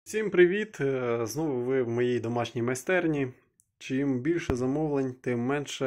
Всім привіт! Знову ви в моїй домашній майстерні. Чим більше замовлень, тим менше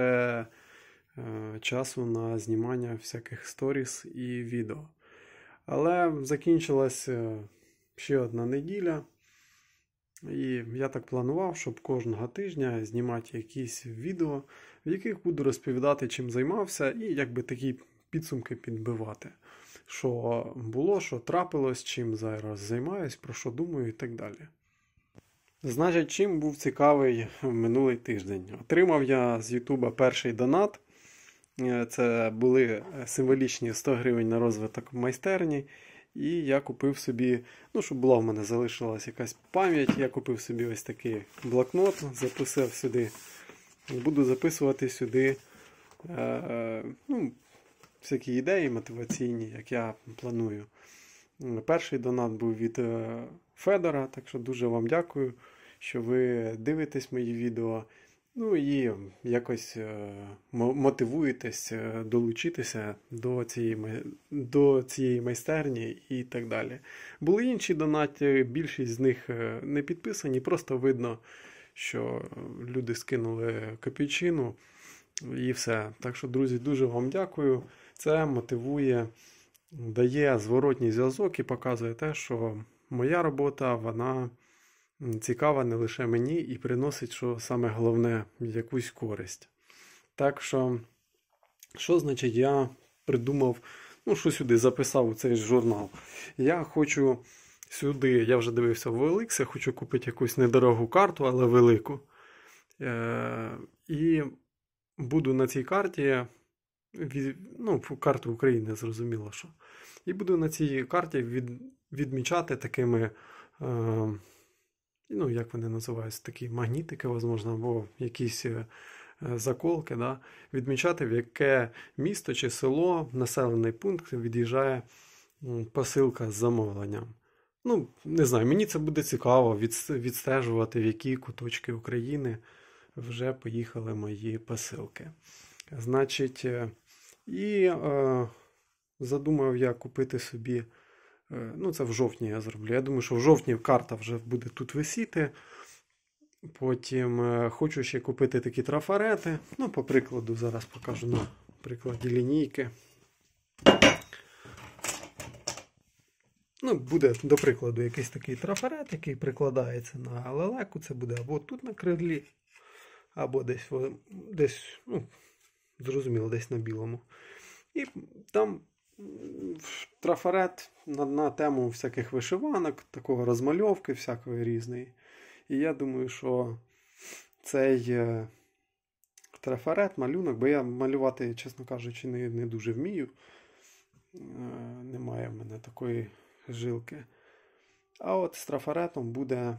часу на знімання всяких сторіс і відео. Але закінчилась ще одна неділя. І я так планував, щоб кожного тижня знімати якісь відео, в яких буду розповідати, чим займався, і якби такі підсумки підбивати. Що було, що трапилось, чим зараз займаюсь, про що думаю і так далі. Значить, чим був цікавий минулий тиждень? Отримав я з Ютуба перший донат. Це були символічні 100 гривень на розвиток майстерні. І я купив собі, щоб була в мене залишилась якась пам'ять, я купив собі ось такий блокнот, записав сюди. Буду записувати сюди всякі ідеї мотиваційні, як я планую. Перший донат був від Федора, так що дуже вам дякую, що ви дивитесь мої відео. І якось мотивуєтесь долучитися до цієї майстерні і так далі. Були інші донати, більшість з них не підписані, просто видно, що люди скинули копійчину і все. Так що, друзі, дуже вам дякую. Це мотивує, дає зворотній зв'язок і показує те, що моя робота, вона цікава не лише мені і приносить, що саме головне, якусь користь. Так що значить я придумав, що сюди записав у цей журнал. Я хочу сюди, я вже дивився в OLX, я хочу купити якусь недорогу карту, але велику. І буду на цій карті, карту України, зрозуміло, що. І буду на цій карті відмічати такими, як вони називаються, такі магнітики, можливо, або якісь заколки, да? Відмічати, в яке місто чи село, населений пункт від'їжджає посилка з замовленням. Не знаю, мені це буде цікаво відстежувати, в які куточки України вже поїхали мої посилки. Значить, і задумав я купити собі, це в жовтні я зроблю. Я думаю, що в жовтні карта вже буде тут висіти. Потім хочу ще купити такі трафарети. По прикладу, зараз покажу на прикладі лінійки. Буде, до прикладу, якийсь такий трафарет, який прикладається на лелеку. Це буде або тут на крилі, або десь, зрозуміло, десь на білому. І там трафарет на тему всяких вишиванок, такого розмальовки всякої різної. І я думаю, що цей трафарет, малюнок, бо я малювати, чесно кажучи, не дуже вмію. Немає в мене такої жилки. А от з трафаретом буде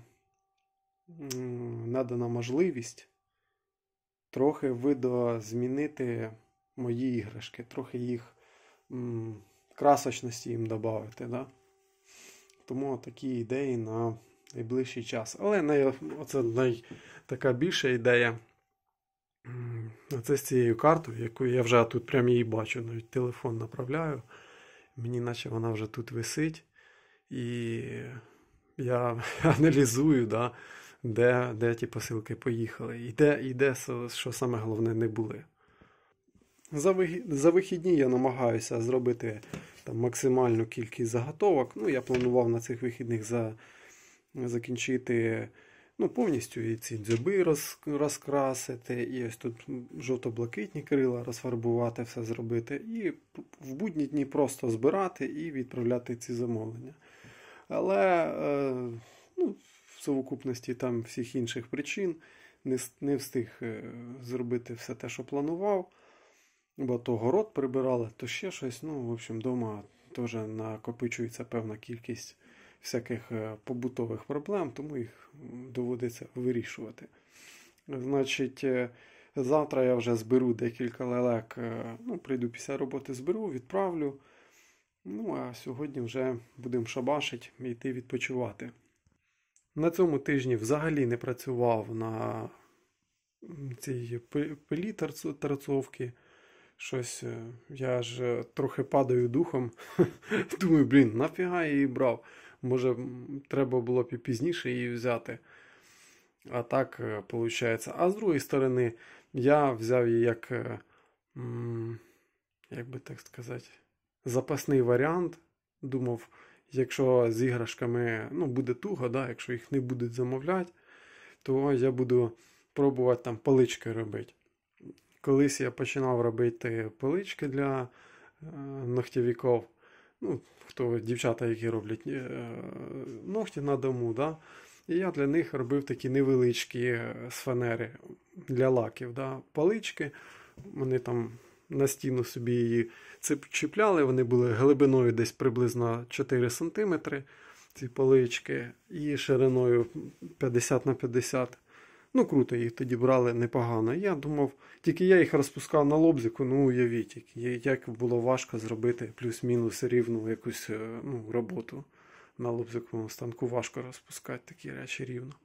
надана можливість трохи видозмінити мої іграшки, трохи їх красочності їм додати. Да? Тому такі ідеї на найближчий час. Але оце така більша ідея. Це з цією картою, яку я вже тут прямо її бачу, навіть телефон направляю. Мені наче вона вже тут висить. І я аналізую, да, де ті посилки поїхали. І де, що саме головне, не були. За вихідні я намагаюся зробити максимальну кількість заготовок. Я планував на цих вихідних закінчити повністю і ці дзьоби розкрасити, і ось тут жовто-блакитні крила розфарбувати, все зробити. І в будні дні просто збирати і відправляти ці замовлення. Але в совокупності там всіх інших причин не встиг зробити все те, що планував. Бо то город прибирали, то ще щось. В общем, вдома теж накопичується певна кількість всяких побутових проблем, тому їх доводиться вирішувати. Значить, завтра я вже зберу декілька лелек, прийду після роботи, зберу, відправлю. А сьогодні вже будемо шабашити і йти відпочивати. На цьому тижні взагалі не працював на цій пилі торцовки. Щось, я ж трохи падаю духом. Думаю, нафіга я її брав. Може, треба було б і пізніше її взяти. А так, виходить. А з другої сторони, я взяв її як, як би так сказати, запасний варіант. Думав, якщо з іграшками буде туго, да, якщо їх не будуть замовляти, то я буду пробувати там палички робити. Колись я починав робити палички для ногтєвиків. Хто дівчата, які роблять ногті на дому, да? І я для них робив такі невеличкі з фанери для лаків. Да? Палички, вони там на стіну собі її чіпляли, вони були глибиною десь приблизно 4 см, ці палички, і шириною 50 на 50. Круто, їх тоді брали непогано. Я думав, тільки я їх розпускав на лобзику, уявіть, як було важко зробити плюс-мінус рівну якусь роботу. На лобзиковому станку важко розпускати такі речі рівно.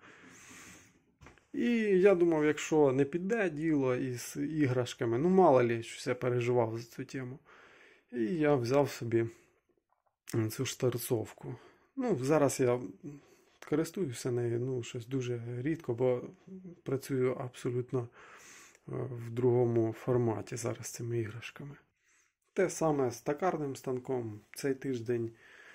І я думав, якщо не піде діло із іграшками, мало лі, щось я переживав за цю тему. І я взяв собі цю шторцовку. Зараз я користуюся нею, щось дуже рідко, бо працюю абсолютно в другому форматі зараз з цими іграшками. Те саме з токарним станком. Цей тиждень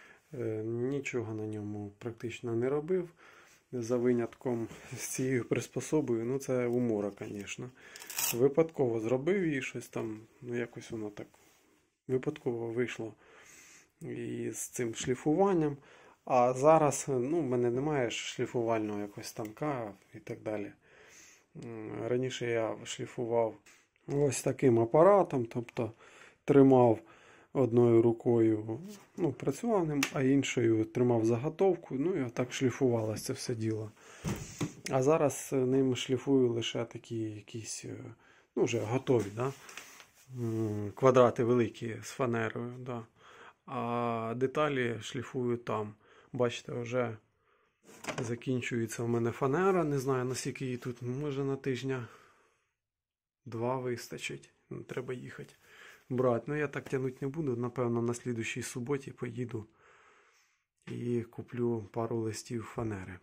нічого на ньому практично не робив. За винятком з цією приспособою, це умора, звісно. Випадково зробив її щось там, якось воно так випадково вийшло і з цим шліфуванням. А зараз, в мене немає шліфувального якогось станка і так далі. Раніше я шліфував ось таким апаратом, тобто тримав одною рукою, працював ним, а іншою тримав заготовку, і отак шліфувалося це все діло. А зараз ним шліфую лише такі якісь, вже готові, да? Квадрати великі з фанерою, да? А деталі шліфую там. Бачите, вже закінчується у мене фанера, не знаю, наскільки її тут, може на тижня 2 вистачить, треба їхати брати. Я так тягнути не буду, напевно, на слідущій суботі поїду і куплю пару листів фанери.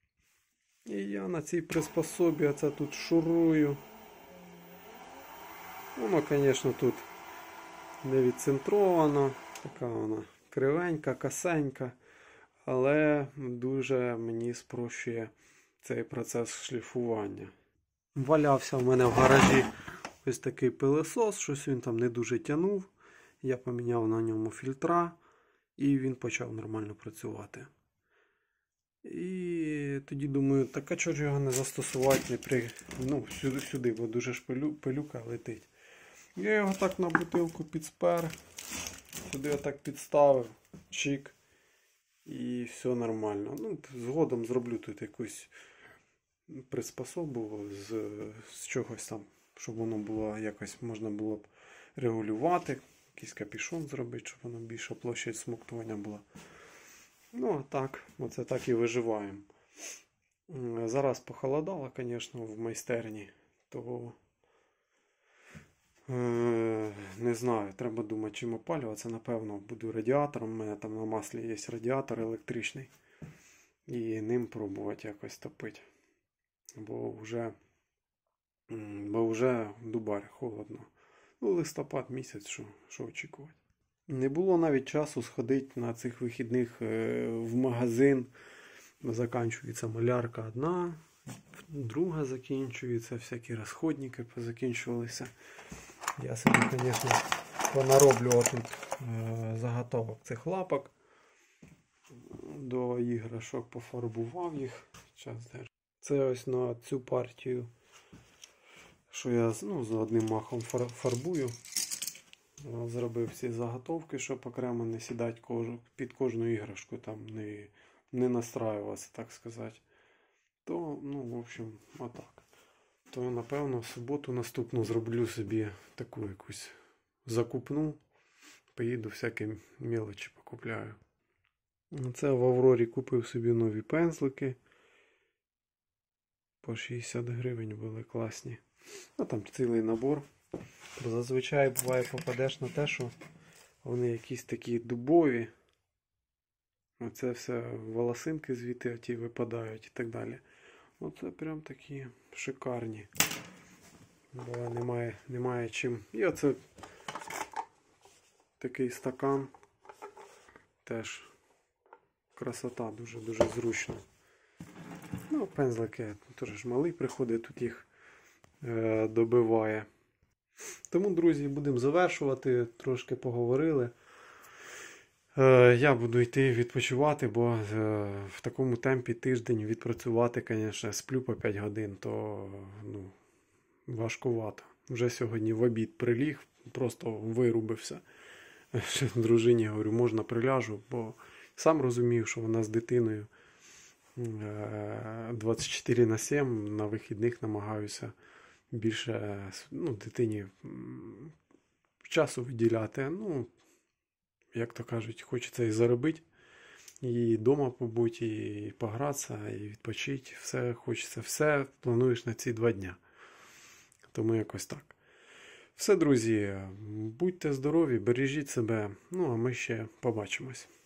І я на цій приспособі оце тут шурую. Воно, звісно, тут не відцентровано, така вона кривенька, косенька, але дуже мені спрощує цей процес шліфування. Валявся в мене в гаражі ось такий пилосос, щось він там не дуже тягнув. Я поміняв на ньому фільтра і він почав нормально працювати. І тоді думаю, так а чого ж його не застосувати сюди, бо дуже ж пилюка летить. Я його так на бутилку підспер, сюди отак підставив, чик, і все нормально. Згодом зроблю тут якусь приспособу з чогось там, щоб воно було якось можна було б регулювати, якийсь капюшон зробити, щоб воно більша площадь смоктування була. А так, оце так і виживаємо. Зараз похолодало, звісно, в майстерні, того не знаю, треба думати, чим опалюватися. Напевно, буду радіатором, у мене там на маслі є радіатор електричний, і ним пробувати якось топити. Бо вже в Дубарі холодно. Листопад місяць, що очікувати. Не було навіть часу сходити на цих вихідних в магазин. Закінчується малярка одна, друга закінчується, всякі розходники позакінчувалися. Я собі, звісно, понароблював тут заготовок цих лапок. До іграшок пофарбував їх. Це ось на цю партію, що я з одним махом фарбую. Зробив всі заготовки, щоб окремо не сідати під кожну іграшку, там не настраюватися, так сказати. То, в общем, отак. То, напевно, в суботу наступну зроблю собі таку якусь закупну. Поїду всякі мелочі покупляю. Це в Аврорі купив собі нові пензлики. По 60 гривень були класні. Там цілий набор. Зазвичай буває попадеш на те, що вони якісь такі дубові. Оце все волосинки звідти ті випадають і так далі. Оце прям такі шикарні. Бо немає чим. І оце такий стакан. Теж красота, дуже-дуже зручно. Ну, пензлики теж малий приходить, тут їх добиває. Тому, друзі, будемо завершувати. Трошки поговорили. Я буду йти відпочивати, бо в такому темпі тиждень відпрацювати, звісно, сплю по 5 годин, то важкувато. Вже сьогодні в обід приліг, просто вирубився. Ще дружині говорю, можна приляжу, бо сам розумів, що вона з дитиною 24/7, на вихідних намагаюся більше дитині часу виділяти. Як то кажуть, хочеться і заробити, і вдома побути, і погратися, і відпочити. Все хочеться, все плануєш на ці 2 дня. Тому якось так. Все, друзі, будьте здорові, бережіть себе, а ми ще побачимось.